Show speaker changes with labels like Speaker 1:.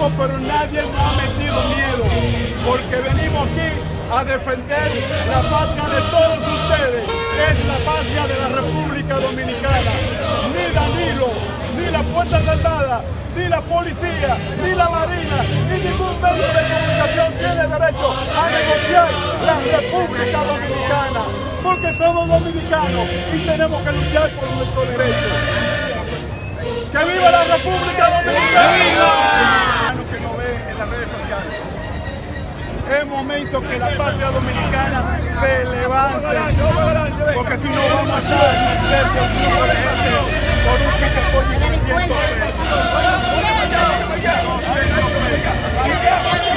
Speaker 1: tiempo, pero nadie nos ha metido miedo, porque venimos aquí a defender la patria de todos ustedes, es la patria de la República Dominicana. Ni Danilo, ni la Fuerza Armada, ni la policía, ni la marina, ni ningún medio de comunicación tiene derecho a negociar la República Dominicana, porque somos dominicanos y tenemos que luchar por nuestros derechos. ¡Que viva la República Dominicana! ¡Que viva! Que nos ve en las redes sociales. Es momento que la patria dominicana se levante, porque si no vamos a estar en el cerco de gente por un pique pollo de 500 pesos.